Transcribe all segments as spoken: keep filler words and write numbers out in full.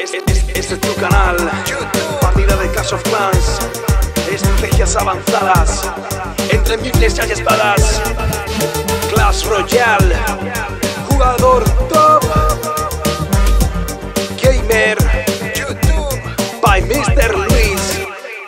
Este, este, este es tu canal, partida de Clash of Clans, estrategias avanzadas, entre miles hay espadas, Clash Royale, jugador top, gamer, YouTube, by mister Luis.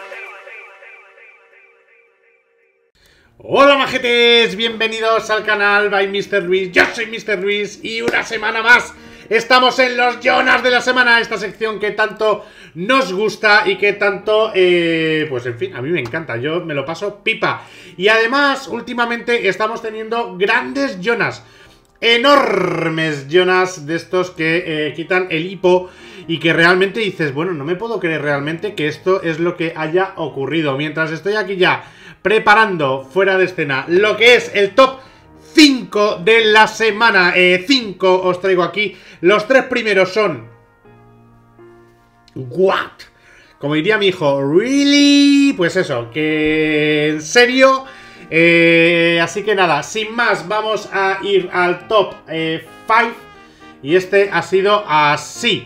Hola majetes, bienvenidos al canal by mister Luis, yo soy mister Luis y una semana más estamos en los Jonas de la semana, esta sección que tanto nos gusta y que tanto, eh, pues en fin, a mí me encanta, yo me lo paso pipa. Y además, últimamente estamos teniendo grandes Jonas, enormes Jonas de estos que eh, quitan el hipo y que realmente dices, bueno, no me puedo creer realmente que esto es lo que haya ocurrido. Mientras estoy aquí ya preparando fuera de escena lo que es el top cinco de la semana, eh, cinco os traigo aquí. Los tres primeros son what? Como diría mi hijo, really? Pues eso, que en serio. eh, Así que nada, sin más, vamos a ir al top cinco eh, y este ha sido así.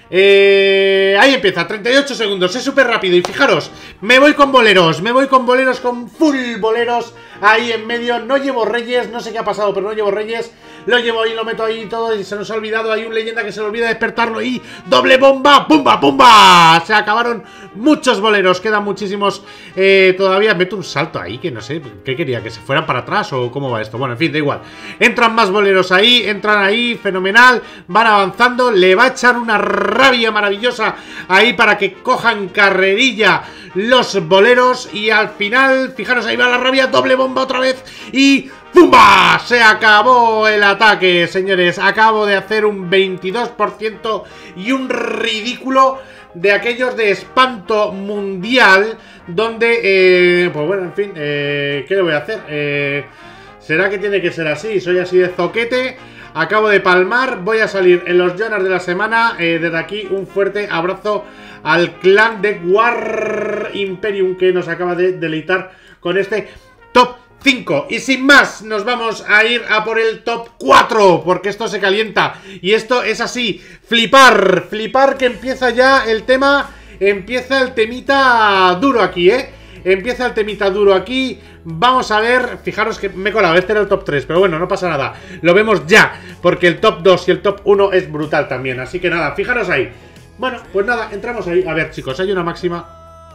Eh, ahí empieza, treinta y ocho segundos, es súper rápido. Y fijaros, me voy con boleros, me voy con boleros, con full boleros. Ahí en medio, no llevo reyes, no sé qué ha pasado, pero no llevo reyes. Lo llevo ahí, lo meto ahí todo y se nos ha olvidado. Hay un leyenda que se le olvida despertarlo y doble bomba, pumba, pumba. Se acabaron muchos boleros, quedan muchísimos eh, todavía. Meto un salto ahí, que no sé, ¿qué quería? ¿Que se fueran para atrás o cómo va esto? Bueno, en fin, da igual. Entran más boleros ahí, entran ahí, fenomenal. Van avanzando, le va a echar una rabia maravillosa ahí para que cojan carrerilla los boleros. Y al final, fijaros, ahí va la rabia, doble bomba otra vez y ¡pumba! Se acabó el ataque, señores. Acabo de hacer un veintidós por ciento y un ridículo de aquellos de espanto mundial. Donde, eh, pues bueno, en fin, eh, ¿qué le voy a hacer? Eh, ¿Será que tiene que ser así? Soy así de zoquete. Acabo de palmar, voy a salir en los Jonas de la semana. eh, Desde aquí un fuerte abrazo al clan de War Imperium, que nos acaba de deleitar con este top cinco. Y sin más, nos vamos a ir a por el top cuatro, porque esto se calienta. Y esto es así, flipar, flipar que empieza ya el tema, empieza el temita duro aquí, ¿eh? Empieza el temita duro aquí. Vamos a ver, fijaros que me he colado, este era el top tres, pero bueno, no pasa nada. Lo vemos ya, porque el top dos y el top uno es brutal también. Así que nada, fijaros ahí. Bueno, pues nada, entramos ahí. A ver, chicos, hay una máxima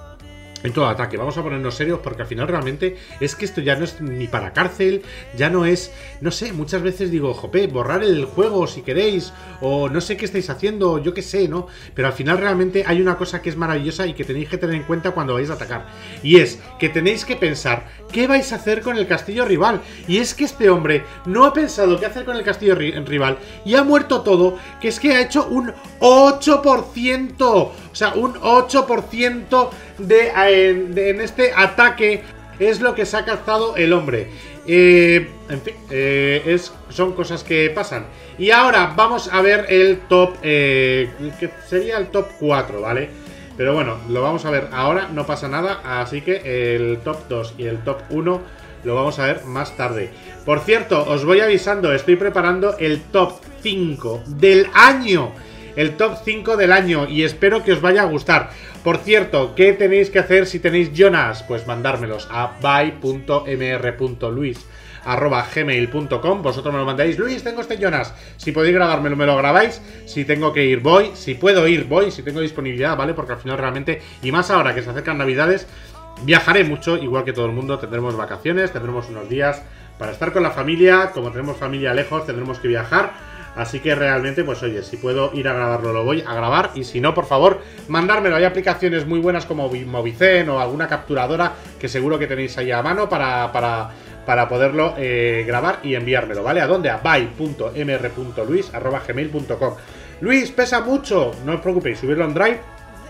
en todo ataque. Vamos a ponernos serios porque al final realmente es que esto ya no es ni para cárcel, ya no es, no sé, muchas veces digo, jope, borrar el juego si queréis, o no sé qué estáis haciendo, yo qué sé, ¿no? Pero al final realmente hay una cosa que es maravillosa y que tenéis que tener en cuenta cuando vais a atacar. Y es que tenéis que pensar qué vais a hacer con el castillo rival. Y es que este hombre no ha pensado qué hacer con el castillo ri rival y ha muerto todo, que es que ha hecho un ocho por ciento. O sea, un ocho por ciento de, eh, de, en este ataque es lo que se ha cazado el hombre. Eh, en fin, eh, es, son cosas que pasan. Y ahora vamos a ver el top, eh, que sería el top cuatro, ¿vale? Pero bueno, lo vamos a ver ahora, no pasa nada. Así que el top dos y el top uno lo vamos a ver más tarde. Por cierto, os voy avisando, estoy preparando el top cinco del año. El top cinco del año y espero que os vaya a gustar. Por cierto, ¿qué tenéis que hacer si tenéis Jonas? Pues mandármelos a by punto m r punto luis arroba gmail punto com. Vosotros me lo mandáis, Luis, tengo este Jonas. Si podéis grabármelo, me lo grabáis. Si tengo que ir, voy. Si puedo ir, voy. Si tengo disponibilidad, ¿vale? Porque al final realmente, y más ahora que se acercan Navidades, viajaré mucho, igual que todo el mundo. Tendremos vacaciones, tendremos unos días para estar con la familia. Como tenemos familia lejos, tendremos que viajar. Así que realmente, pues oye, si puedo ir a grabarlo, lo voy a grabar. Y si no, por favor, mandármelo. Hay aplicaciones muy buenas como Movizen o alguna capturadora que seguro que tenéis ahí a mano para, para, para poderlo eh, grabar y enviármelo, ¿vale? ¿A dónde? A by punto m r punto luis arroba gmail punto com. Luis, pesa mucho. No os preocupéis, subirlo en Drive,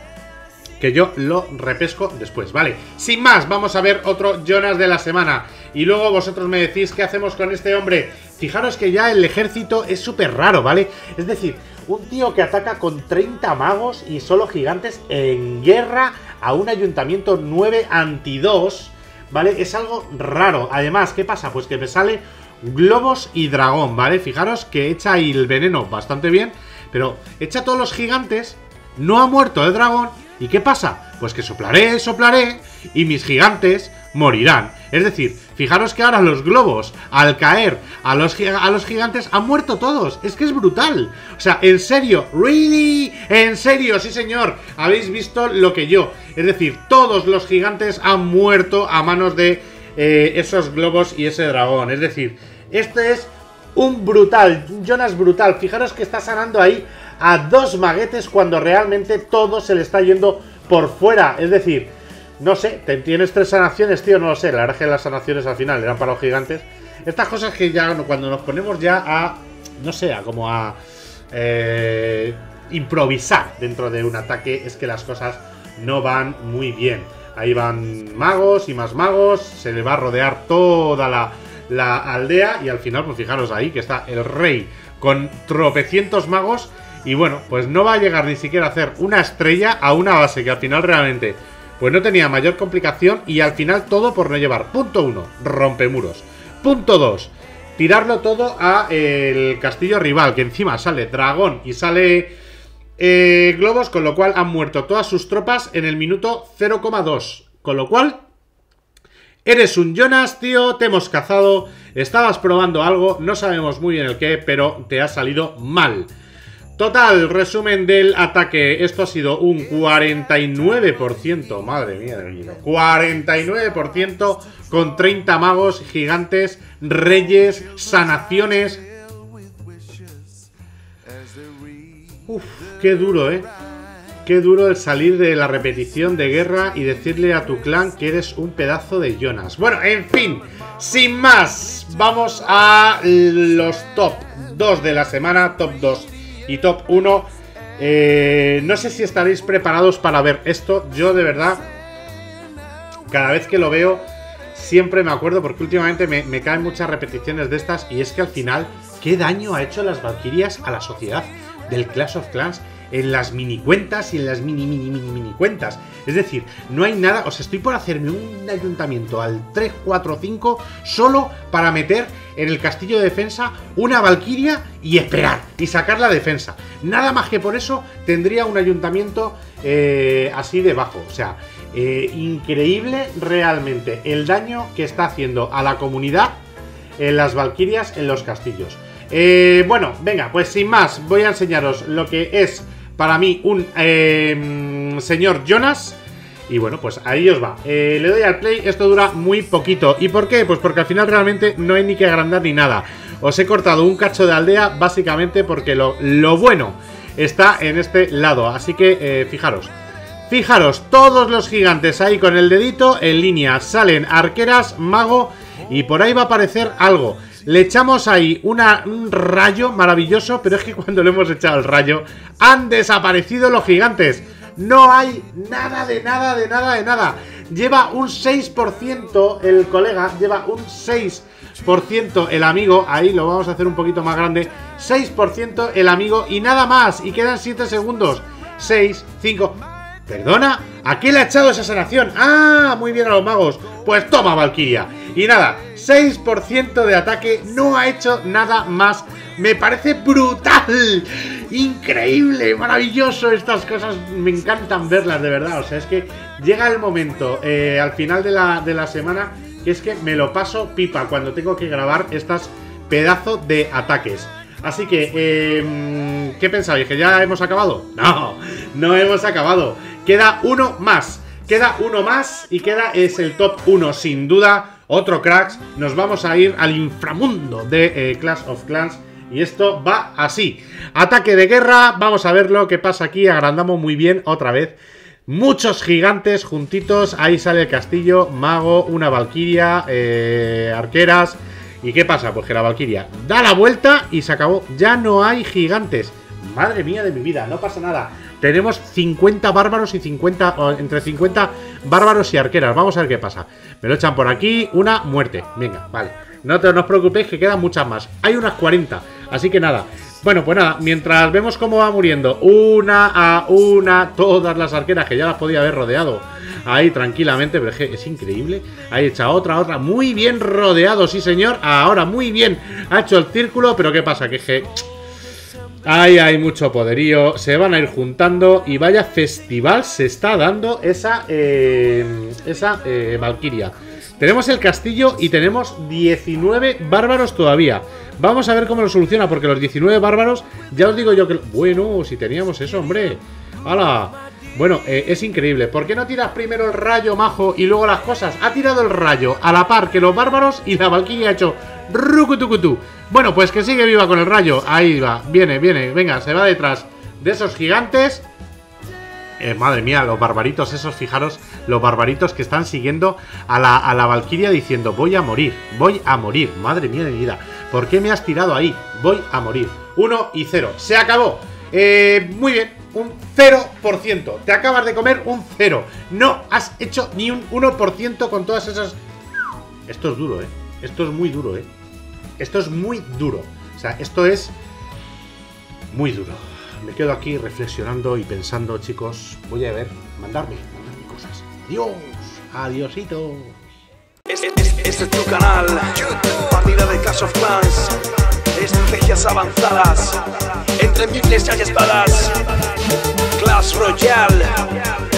que yo lo repesco después, ¿vale? Sin más, vamos a ver otro Jonas de la semana. Y luego vosotros me decís qué hacemos con este hombre. Fijaros que ya el ejército es súper raro, ¿vale? Es decir, un tío que ataca con treinta magos y solo gigantes en guerra a un ayuntamiento nueve anti dos, ¿vale? Es algo raro. Además, ¿qué pasa? Pues que me sale globos y dragón, ¿vale? Fijaros que echa ahí el veneno bastante bien, pero echa todos los gigantes no ha muerto el dragón. ¿Y qué pasa? Pues que soplaré, soplaré y mis gigantes morirán. Es decir, fijaros que ahora los globos, al caer a los, a los gigantes, han muerto todos. Es que es brutal. O sea, en serio, ¿really? En serio, sí señor. Habéis visto lo que yo. Es decir, todos los gigantes han muerto a manos de eh, esos globos y ese dragón. Es decir, este es un brutal, Jonas brutal. Fijaros que está sanando ahí a dos maguetes cuando realmente todo se le está yendo por fuera. Es decir, no sé, ¿tienes tres sanaciones, tío? No lo sé, la verdad es que las sanaciones al final eran para los gigantes. Estas cosas que ya cuando nos ponemos ya a, no sé, a como a eh, improvisar dentro de un ataque, es que las cosas no van muy bien. Ahí van magos y más magos, se le va a rodear toda la, la aldea y al final, pues fijaros ahí que está el rey con tropecientos magos. Y bueno, pues no va a llegar ni siquiera a hacer una estrella a una base que al final realmente pues no tenía mayor complicación. Y al final todo por no llevar. Punto uno, rompemuros. Punto dos, tirarlo todo a el castillo rival, que encima sale dragón y sale eh, globos, con lo cual han muerto todas sus tropas en el minuto cero coma dos. Con lo cual, eres un Jonas, tío, te hemos cazado, estabas probando algo, no sabemos muy bien el qué, pero te ha salido mal. Total, resumen del ataque. Esto ha sido un cuarenta y nueve por ciento. Madre mía de mi vida. cuarenta y nueve por ciento con treinta magos, gigantes, reyes, sanaciones. Uf, qué duro, ¿eh? Qué duro el salir de la repetición de guerra y decirle a tu clan que eres un pedazo de Jonas. Bueno, en fin, sin más, vamos a los top dos de la semana, top dos. Y top uno, eh, no sé si estaréis preparados para ver esto. Yo de verdad, cada vez que lo veo, siempre me acuerdo, porque últimamente me, me caen muchas repeticiones de estas. Y es que al final, ¿qué daño ha hecho las Valquirias a la sociedad del Clash of Clans? En las mini cuentas y en las mini mini mini mini cuentas. Es decir, no hay nada. O sea, estoy por hacerme un ayuntamiento al tres, cuatro, cinco solo para meter en el castillo de defensa una Valquiria y esperar y sacar la defensa. Nada más que por eso tendría un ayuntamiento eh, así de bajo. O sea, eh, increíble realmente el daño que está haciendo a la comunidad en las Valquirias en los castillos. Eh, bueno, venga, pues sin más voy a enseñaros lo que es para mí un eh, señor Jonas. Y bueno, pues ahí os va. eh, Le doy al play, esto dura muy poquito. ¿Y por qué? Pues porque al final realmente no hay ni que agrandar ni nada. Os he cortado un cacho de aldea básicamente porque lo, lo bueno está en este lado. Así que eh, fijaros. Fijaros, todos los gigantes ahí con el dedito en línea. Salen arqueras, mago y por ahí va a aparecer algo. Le echamos ahí una, un rayo maravilloso, pero es que cuando le hemos echado el rayo han desaparecido los gigantes. No hay nada de nada de nada de nada. Lleva un seis por ciento el colega, lleva un seis por ciento el amigo. Ahí lo vamos a hacer un poquito más grande. seis por ciento el amigo y nada más. Y quedan siete segundos. seis, cinco... ¿Perdona? ¿A qué le ha echado esa sanación? ¡Ah! Muy bien a los magos. Pues toma, Valquiria. Y nada, seis por ciento de ataque. No ha hecho nada más. Me parece brutal. Increíble, maravilloso. Estas cosas me encantan verlas, de verdad. O sea, es que llega el momento eh, al final de la, de la semana que es que me lo paso pipa cuando tengo que grabar estas pedazos de ataques. Así que, eh, ¿qué pensáis? ¿Que ya hemos acabado? No, no hemos acabado. Queda uno más. Queda uno más y queda es el top uno, sin duda. Otro cracks. Nos vamos a ir al inframundo de eh, Clash of Clans. Y esto va así. Ataque de guerra. Vamos a ver lo que pasa aquí. Agrandamos muy bien otra vez. Muchos gigantes juntitos. Ahí sale el castillo. Mago, una valquiria, eh, arqueras. ¿Y qué pasa? Pues que la valquiria da la vuelta y se acabó. Ya no hay gigantes. Madre mía de mi vida, no pasa nada. Tenemos cincuenta bárbaros y cincuenta, o entre cincuenta bárbaros y arqueras. Vamos a ver qué pasa. Me lo echan por aquí. Una muerte. Venga, vale. No, te, no os preocupéis que quedan muchas más. Hay unas cuarenta. Así que nada. Bueno, pues nada. Mientras vemos cómo va muriendo una a una todas las arqueras, que ya las podía haber rodeado ahí tranquilamente, pero es que es increíble. Ahí echa otra, otra. Muy bien rodeado, sí señor. Ahora muy bien. Ha hecho el círculo, pero ¿qué pasa? Que es que... Ahí hay mucho poderío, se van a ir juntando y vaya festival se está dando esa, eh, esa eh, Valkyria. Tenemos el castillo y tenemos diecinueve bárbaros todavía. Vamos a ver cómo lo soluciona, porque los diecinueve bárbaros, ya os digo yo que... Bueno, si teníamos eso, hombre. ¡Hala! Bueno, eh, es increíble. ¿Por qué no tiras primero el rayo, majo, y luego las cosas? Ha tirado el rayo a la par que los bárbaros y la Valkyria ha hecho... rucutucutú. Bueno, pues que sigue viva con el rayo. Ahí va, viene, viene, venga, se va detrás de esos gigantes. Eh, madre mía, los barbaritos esos, fijaros, los barbaritos que están siguiendo a la, a la Valkyria diciendo: voy a morir, voy a morir, madre mía de mi vida. ¿Por qué me has tirado ahí? Voy a morir. Uno y cero, se acabó. Eh, muy bien, un cero por ciento. Te acabas de comer un cero. No has hecho ni un uno por ciento con todas esas... Esto es duro, eh. Esto es muy duro, eh. Esto es muy duro. O sea, esto es muy duro. Me quedo aquí reflexionando y pensando, chicos. Voy a ver, mandarme, mandarme cosas. Adiós, adiosito. Este, este, este es tu canal, partida de Clash of Clans, estrategias avanzadas, entre miles y espadas, Clash Royale.